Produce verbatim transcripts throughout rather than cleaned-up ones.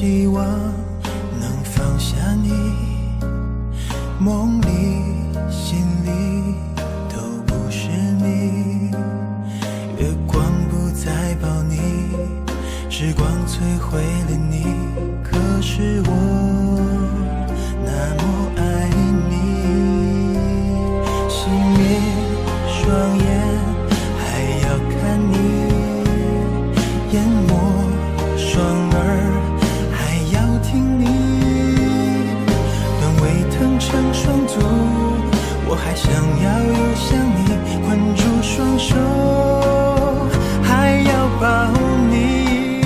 希望能放下你，梦里心里都不是你，月光不再抱你，时光摧毁了你，可是我那么爱你。熄灭双眼还要看你，淹没双耳还要听你，断尾疼成双足，我还想要又想你，困住双手还要抱你。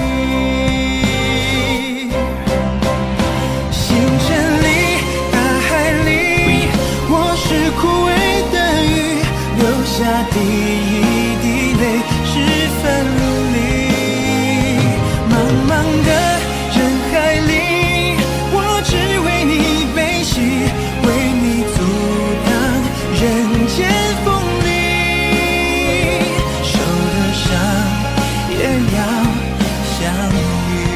星辰里大海里，我是枯萎的鱼，留下第一滴泪，十分努力。茫茫的人海里，我只为你悲喜，为你阻挡人间风里，受了伤也要相遇。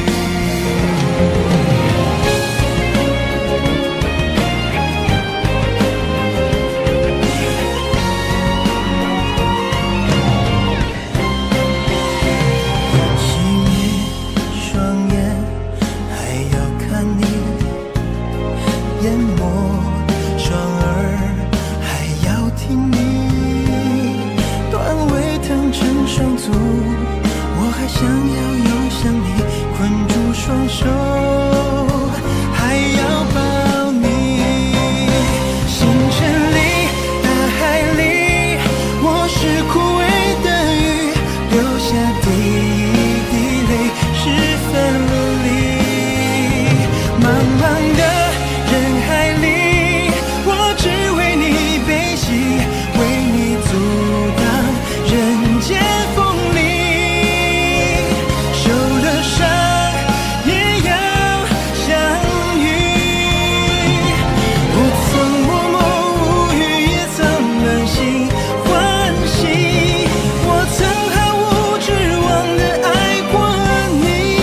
淹没双耳还要听你，断尾疼成双足，我还想要又想你，困住双手还要抱你。星辰里大海里，我是枯萎的鱼，留下第一滴泪，十分努力。茫茫的人海里，我只为你悲喜，为你阻挡人间风里，受了伤也要相遇。我曾默默无语，也曾满心欢喜，我曾毫无指望的爱过你。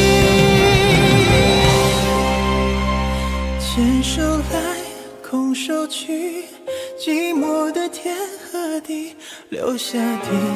牵手来，空手去，寂寞的天和地，留下第